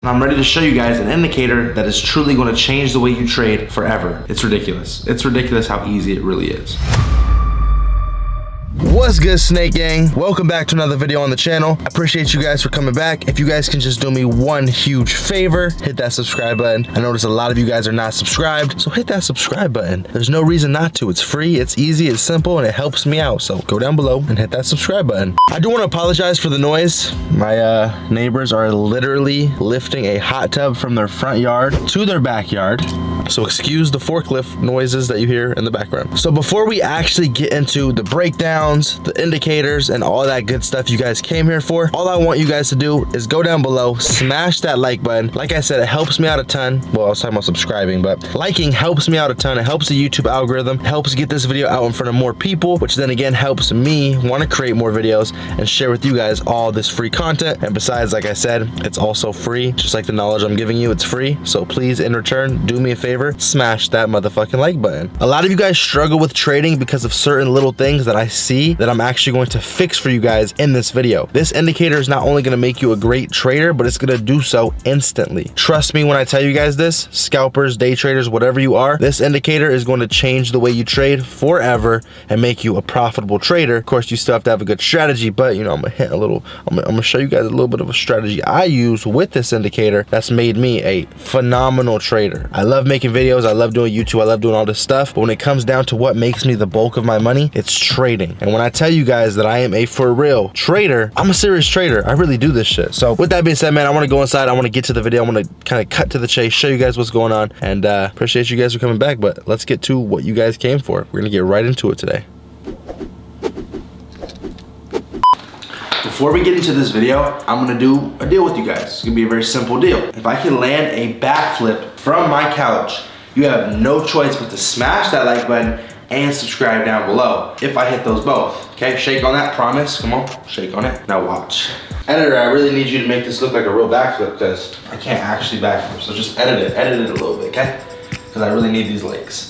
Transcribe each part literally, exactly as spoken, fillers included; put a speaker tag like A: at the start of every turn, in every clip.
A: And I'm ready to show you guys an indicator that is truly going to change the way you trade forever. It's ridiculous. It's ridiculous how easy it really is. What's good, Snake Gang? Welcome back to another video on the channel. I appreciate you guys for coming back. If you guys can just do me one huge favor, hit that subscribe button. I notice a lot of you guys are not subscribed, so hit that subscribe button. There's no reason not to. It's free, it's easy, it's simple, and it helps me out. So go down below and hit that subscribe button. I do want to apologize for the noise. My uh, neighbors are literally lifting a hot tub from their front yard to their backyard. So excuse the forklift noises that you hear in the background. So before we actually get into the breakdowns, the indicators, and all that good stuff you guys came here for, all I want you guys to do is go down below, smash that like button. Like I said, it helps me out a ton. Well, I was talking about subscribing, but liking helps me out a ton. It helps the YouTube algorithm, helps get this video out in front of more people, which then again helps me want to create more videos and share with you guys all this free content. And besides, like I said, it's also free, just like the knowledge I'm giving you, it's free. So please, in return, do me a favor, smash that motherfucking like button. A lot of you guys struggle with trading because of certain little things that I see that I'm actually going to fix for you guys in this video. This indicator is not only going to make you a great trader, but it's going to do so instantly. Trust me when I tell you guys this, scalpers, day traders, whatever you are, this indicator is going to change the way you trade forever and make you a profitable trader. Of course, you still have to have a good strategy, but you know, I'm gonna hit a little, I'm gonna, I'm gonna show you guys a little bit of a strategy I use with this indicator that's made me a phenomenal trader. I love making videos, I love doing YouTube, I love doing all this stuff, but when it comes down to what makes me the bulk of my money, it's trading. And when I tell you guys that I am a for real trader, I'm a serious trader. I really do this shit. So with that being said, man, I want to go inside, I want to get to the video, I want to kind of cut to the chase, show you guys what's going on, and uh, appreciate you guys for coming back, but let's get to what you guys came for. We're gonna get right into it today. Before we get into this video, I'm gonna do a deal with you guys. It's gonna be a very simple deal. If I can land a backflip from my couch, you have no choice but to smash that like button and subscribe down below if I hit those both. Okay, shake on that, promise. Come on, shake on it. Now watch. Editor, I really need you to make this look like a real backflip because I can't actually backflip, so just edit it, edit it a little bit, okay? Because I really need these legs.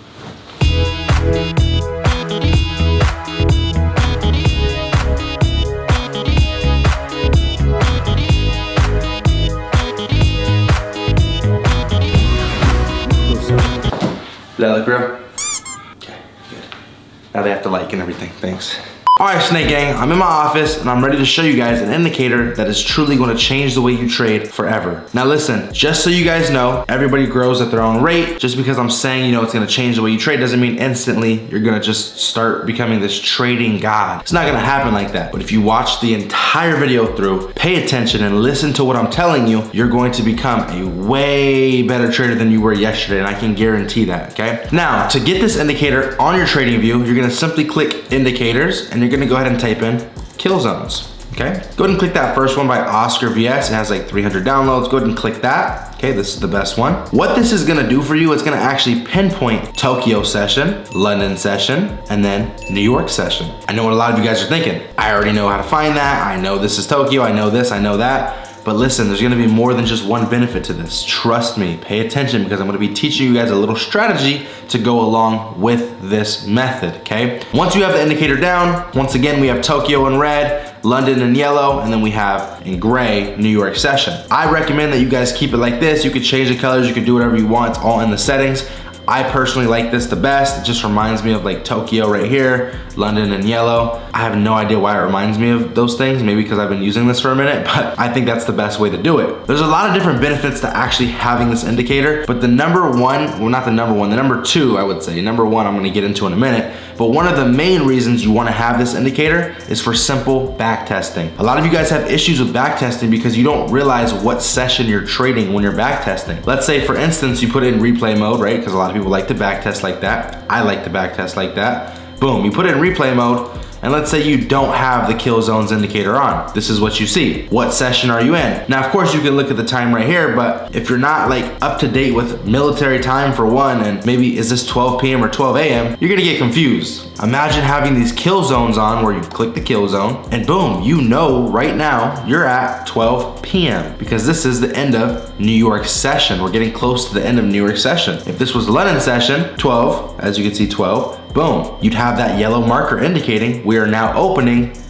A: Does that look real? Okay, good. Now they have to like and everything, thanks. All right, Snake Gang, I'm in my office and I'm ready to show you guys an indicator that is truly going to change the way you trade forever. Now listen, just so you guys know, everybody grows at their own rate. Just because I'm saying, you know, it's going to change the way you trade doesn't mean instantly you're going to just start becoming this trading god. It's not going to happen like that. But if you watch the entire video through, pay attention and listen to what I'm telling you, you're going to become a way better trader than you were yesterday, and I can guarantee that, okay? Now, to get this indicator on your trading view, you're going to simply click indicators and you're gonna go ahead and type in kill zones, okay? Go ahead and click that first one by Oscar V S. It has like three hundred downloads. Go ahead and click that. Okay, this is the best one. What this is gonna do for you, it's gonna actually pinpoint Tokyo session, London session, and then New York session. I know what a lot of you guys are thinking. I already know how to find that. I know this is Tokyo, I know this, I know that. But listen, there's gonna be more than just one benefit to this. Trust me, pay attention because I'm gonna be teaching you guys a little strategy to go along with this method, okay? Once you have the indicator down, once again, we have Tokyo in red, London in yellow, and then we have in gray, New York session. I recommend that you guys keep it like this. You could change the colors, you could do whatever you want, it's all in the settings. I personally like this the best. It just reminds me of like Tokyo right here, London in yellow. I have no idea why it reminds me of those things, maybe because I've been using this for a minute, but I think that's the best way to do it. There's a lot of different benefits to actually having this indicator, but the number one, well not the number one, the number two I would say, number one I'm gonna get into in a minute, but one of the main reasons you wanna have this indicator is for simple back testing. A lot of you guys have issues with back testing because you don't realize what session you're trading when you're back testing. Let's say for instance, you put it in replay mode, right? Because a lot of people like to back test like that. I like to back test like that. Boom, you put it in replay mode, and let's say you don't have the kill zones indicator on. This is what you see. What session are you in? Now, of course, you can look at the time right here, but if you're not like up to date with military time for one, and maybe is this twelve P M or twelve A M, you're gonna get confused. Imagine having these kill zones on where you click the kill zone, and boom, you know right now you're at twelve P M because this is the end of New York session. We're getting close to the end of New York session. If this was London session, twelve, as you can see twelve, boom, you'd have that yellow marker indicating we are now opening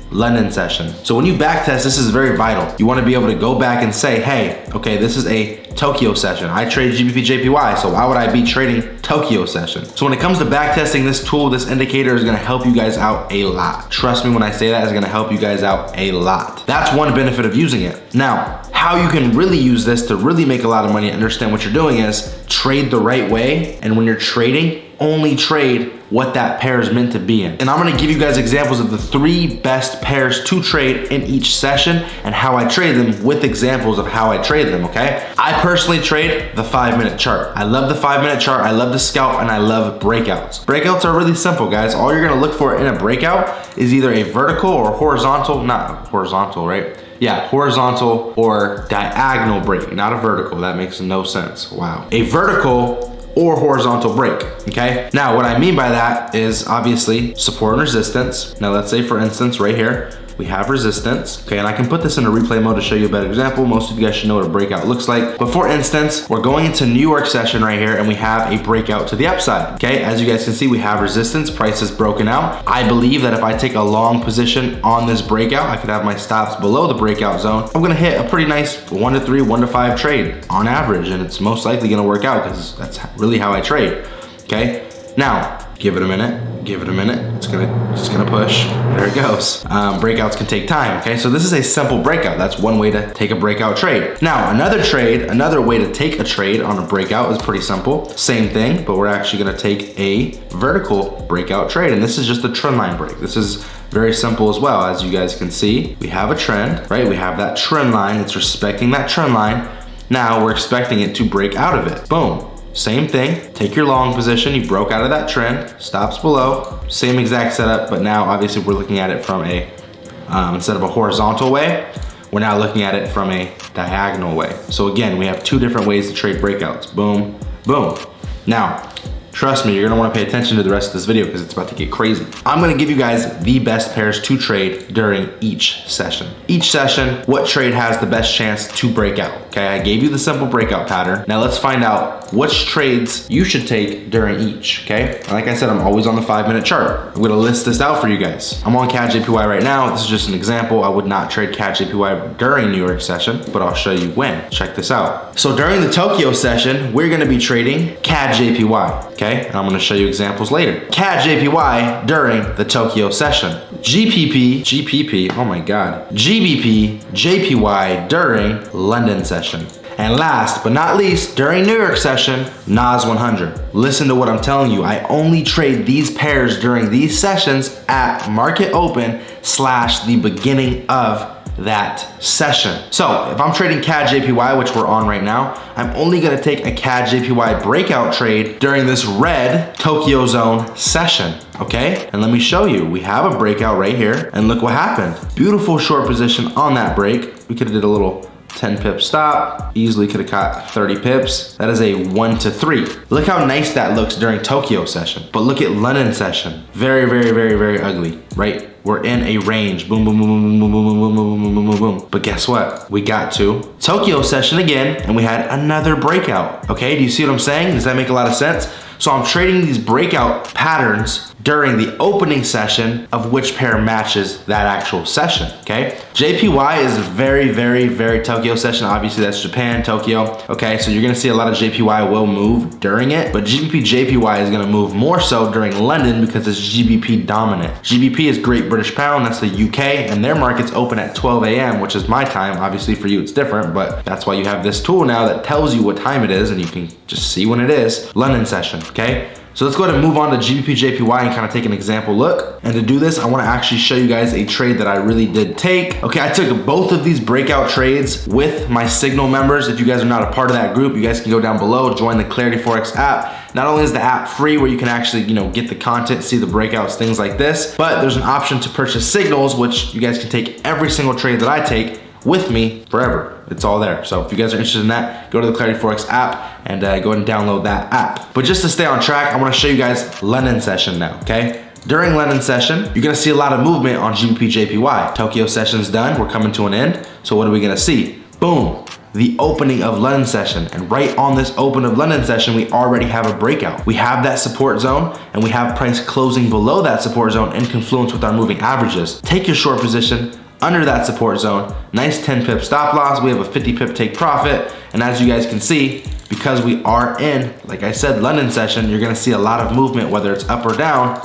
A: London session. So when you backtest, this is very vital. You want to be able to go back and say, hey, okay, this is a Tokyo session. I trade G B P J P Y, so why would I be trading Tokyo session? So when it comes to backtesting, this tool, this indicator is gonna help you guys out a lot. Trust me when I say that, it's gonna help you guys out a lot. That's one benefit of using it. Now, how you can really use this to really make a lot of money and understand what you're doing is trade the right way, and when you're trading, only trade what that pair is meant to be in. And I'm gonna give you guys examples of the three best pairs to trade in each session and how I trade them with examples of how I trade them, okay? I personally trade the five minute chart. I love the five minute chart, I love to scalp, and I love breakouts. Breakouts are really simple, guys. All you're gonna look for in a breakout is either a vertical or horizontal, not horizontal, right? Yeah, horizontal or diagonal break, not a vertical. That makes no sense, wow. A vertical or horizontal break, okay? Now, what I mean by that is obviously support and resistance. Now, let's say for instance, right here, we have resistance, okay? And I can put this in a replay mode to show you a better example. Most of you guys should know what a breakout looks like. But for instance, we're going into New York session right here and we have a breakout to the upside, okay? As you guys can see, we have resistance, price is broken out. I believe that if I take a long position on this breakout, I could have my stops below the breakout zone. I'm gonna hit a pretty nice one to three, one to five trade on average, and it's most likely gonna work out because that's really how I trade, okay? Now, give it a minute, give it a minute. It's gonna, it's gonna push. There it goes. Um, breakouts can take time, okay? So this is a simple breakout. That's one way to take a breakout trade. Now, another trade, another way to take a trade on a breakout is pretty simple. Same thing, but we're actually gonna take a vertical breakout trade. And this is just a trend line break. This is very simple as well. As you guys can see, we have a trend, right? We have that trend line. It's respecting that trend line. Now we're expecting it to break out of it. Boom. Same thing, take your long position, you broke out of that trend, stops below, same exact setup, but now obviously we're looking at it from a, um, instead of a horizontal way, we're now looking at it from a diagonal way. So again, we have two different ways to trade breakouts, boom, boom. Now, trust me, you're gonna wanna pay attention to the rest of this video because it's about to get crazy. I'm gonna give you guys the best pairs to trade during each session. Each session, what trade has the best chance to break out, okay? I gave you the simple breakout pattern. Now let's find out which trades you should take during each, okay? Like I said, I'm always on the five minute chart. I'm gonna list this out for you guys. I'm on C A D J P Y right now. This is just an example. I would not trade C A D J P Y during New York session, but I'll show you when. Check this out. So during the Tokyo session, we're gonna be trading C A D J P Y, okay? And I'm gonna show you examples later. C A D J P Y during the Tokyo session. G P P, G P P, oh my God. G B P, J P Y during London session. And last but not least, during New York session, N A S one hundred. Listen to what I'm telling you. I only trade these pairs during these sessions at market open slash the beginning of that session. So if I'm trading C A D J P Y, which we're on right now, I'm only gonna take a C A D J P Y breakout trade during this red Tokyo zone session, okay? And let me show you, we have a breakout right here, and look what happened. Beautiful short position on that break. We could've did a little ten pip stop, easily could have caught thirty pips. That is a one to three. Look how nice that looks during Tokyo session. But look at London session. Very, very, very, very ugly, right? We're in a range, boom, boom, boom, boom, boom, boom, boom, boom, boom, boom, boom, boom, boom. But guess what? We got to Tokyo session again, and we had another breakout, okay? Do you see what I'm saying? Does that make a lot of sense? So I'm trading these breakout patterns during the opening session of which pair matches that actual session, okay? J P Y is very, very, very Tokyo session. Obviously that's Japan, Tokyo, okay? So you're gonna see a lot of J P Y will move during it, but G B P J P Y is gonna move more so during London because it's G B P dominant. G B P is Great British Pound, that's the U K, and their markets open at twelve A M, which is my time. Obviously for you it's different, but that's why you have this tool now that tells you what time it is and you can just see when it is. London session, okay? So let's go ahead and move on to G B P J P Y and kind of take an example look. And to do this, I want to actually show you guys a trade that I really did take. Okay, I took both of these breakout trades with my Signal members. If you guys are not a part of that group, you guys can go down below, join the Clarity Forex app. Not only is the app free where you can actually, you know, get the content, see the breakouts, things like this, but there's an option to purchase signals, which you guys can take every single trade that I take with me forever. It's all there. So if you guys are interested in that, go to the Clarity Forex app and uh, go ahead and download that app. But just to stay on track, I wanna show you guys London session now, okay? During London session, you're gonna see a lot of movement on G B P J P Y. Tokyo session's done, we're coming to an end. So what are we gonna see? Boom, the opening of London session. And right on this open of London session, we already have a breakout. We have that support zone and we have price closing below that support zone in confluence with our moving averages. Take your short position under that support zone. Nice ten pip stop loss. We have a fifty pip take profit. And as you guys can see, because we are in, like I said, London session, you're gonna see a lot of movement, whether it's up or down,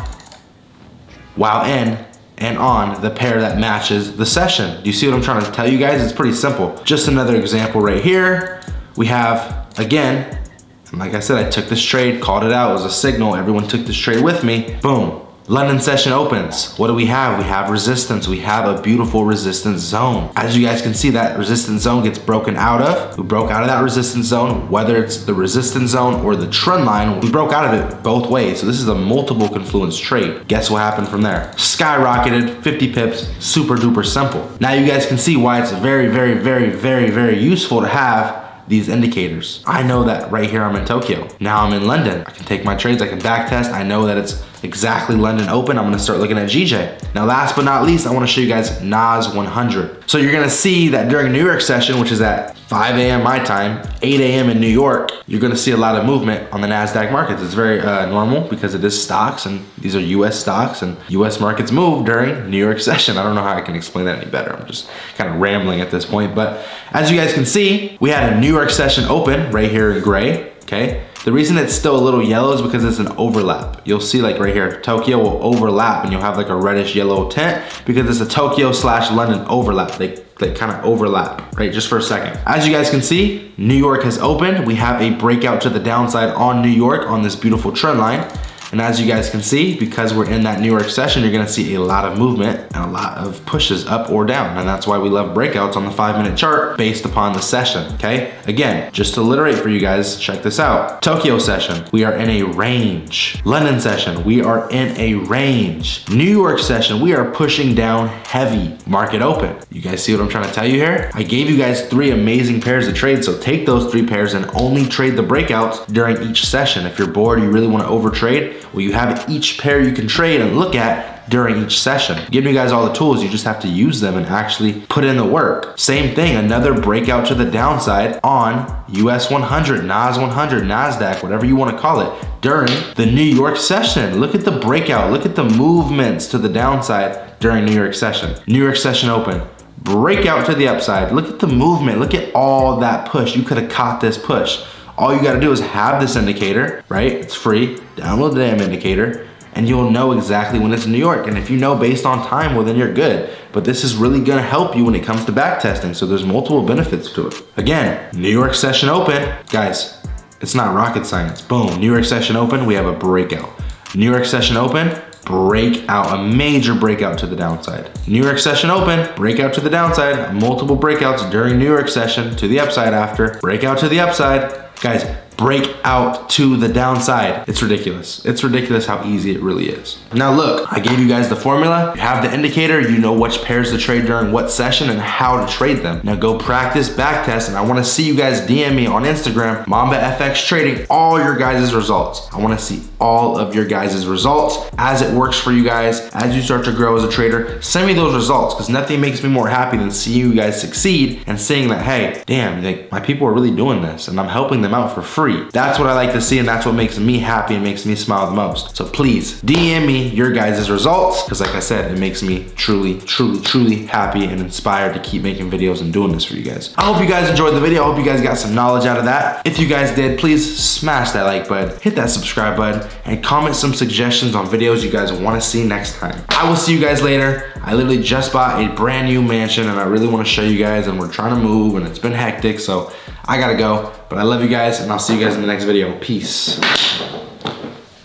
A: while in and on the pair that matches the session. Do you see what I'm trying to tell you guys? It's pretty simple. Just another example right here. We have, again, and like I said, I took this trade, called it out, it was a signal, everyone took this trade with me, boom. London session opens. What do we have? We have resistance. We have a beautiful resistance zone. As you guys can see, that resistance zone gets broken out of. We broke out of that resistance zone, whether it's the resistance zone or the trend line, we broke out of it both ways. So this is a multiple confluence trade. Guess what happened from there? Skyrocketed, fifty pips, super duper simple. Now you guys can see why it's very, very, very, very, very useful to have these indicators. I know that right here I'm in Tokyo. Now I'm in London. I can take my trades, I can back test. I know that it's exactly London open. I'm gonna start looking at G J. Now last but not least, I wanna show you guys N A S one hundred. So you're gonna see that during New York session, which is at five A M my time, eight A M in New York, you're gonna see a lot of movement on the NASDAQ markets. It's very uh, normal because it is stocks and these are U S stocks and U S markets move during New York session. I don't know how I can explain that any better. I'm just kind of rambling at this point, but as you guys can see, we had a New York session open right here in gray, okay? The reason it's still a little yellow is because it's an overlap. You'll see like right here, Tokyo will overlap and you'll have like a reddish yellow tint because it's a Tokyo slash London overlap. They, they kind of overlap, right? Just for a second. As you guys can see, New York has opened. We have a breakout to the downside on New York on this beautiful trend line. And as you guys can see, because we're in that New York session, you're gonna see a lot of movement and a lot of pushes up or down. And that's why we love breakouts on the five minute chart based upon the session, okay? Again, just to alliterate for you guys, check this out. Tokyo session, we are in a range. London session, we are in a range. New York session, we are pushing down heavy. Market open. You guys see what I'm trying to tell you here? I gave you guys three amazing pairs to trade, so take those three pairs and only trade the breakouts during each session. If you're bored, you really wanna overtrade, well, you have each pair you can trade and look at during each session. Giving you guys all the tools, you just have to use them and actually put in the work. Same thing, another breakout to the downside on U S one hundred, N A S one hundred, NASDAQ, whatever you wanna call it, during the New York session. Look at the breakout, look at the movements to the downside during New York session. New York session open, breakout to the upside. Look at the movement, look at all that push. You could have caught this push. All you gotta do is have this indicator, right? It's free, download the damn indicator, and you'll know exactly when it's in New York. And if you know based on time, well then you're good. But this is really gonna help you when it comes to back testing, so there's multiple benefits to it. Again, New York session open. Guys, it's not rocket science. Boom, New York session open, we have a breakout. New York session open, breakout, a major breakout to the downside. New York session open, breakout to the downside, multiple breakouts during New York session to the upside after, breakout to the upside. Guys, break out to the downside. It's ridiculous. It's ridiculous how easy it really is. Now look, I gave you guys the formula. You have the indicator, you know which pairs to trade during what session and how to trade them. Now go practice back test, and I wanna see you guys D M me on Instagram, Mamba F X Trading, all your guys' results. I wanna see all of your guys' results as it works for you guys, as you start to grow as a trader. Send me those results, because nothing makes me more happy than seeing you guys succeed and seeing that, hey, damn, like, my people are really doing this and I'm helping them out for free. That's what I like to see, and that's what makes me happy and makes me smile the most. So please D M me your guys' results, because like I said, it makes me truly, truly, truly happy and inspired to keep making videos and doing this for you guys. I hope you guys enjoyed the video. I hope you guys got some knowledge out of that. If you guys did, please smash that like button, hit that subscribe button, and comment some suggestions on videos you guys want to see next time. I will see you guys later. I literally just bought a brand new mansion and I really want to show you guys, and we're trying to move and it's been hectic, so I gotta go. But I love you guys, and I'll see you guys in the next video. Peace.